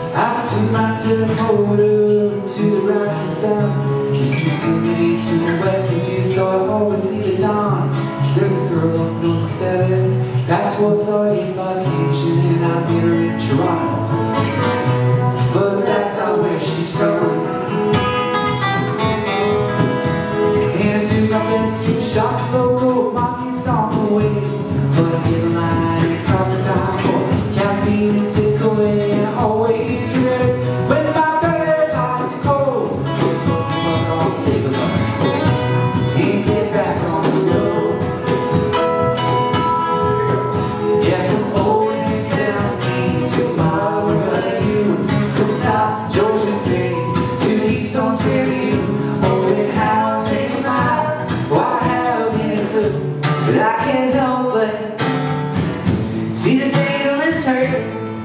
Out to my Dakota, to the rising sun. East to the east, to the west, confused, so I always leave it on. There's a girl up north 7, that's what's already vacation, and I meet her in Toronto. But that's not where she's from. And I do my best to shop local markets on the way. But I give my eye and crocodile for caffeine and takeaway. And always ready when my belly's hot and cold. I'll save it up and get back on the road. Yeah, from old and South to Marmara, from South Georgia Bay to East Ontario. Oh, and how many miles? Why, how many foot? But I can't help but see this angel is hurt.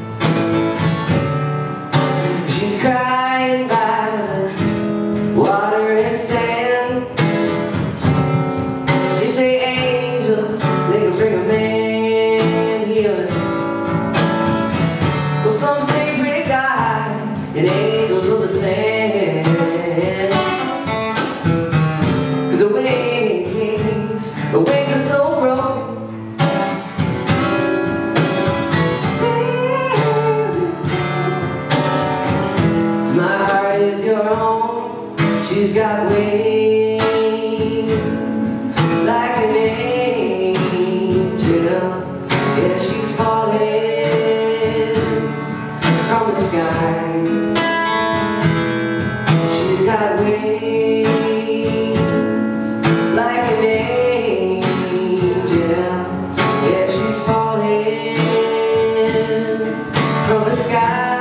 She's crying by the water and sand. They say angels, they can bring a man healing. Well, some say pretty God, and angels will descend. 'Cause the wings are so broken. My heart is your home. She's got wings like an angel. Yeah, she's falling from the sky. She's got wings like an angel. Yeah, she's falling from the sky.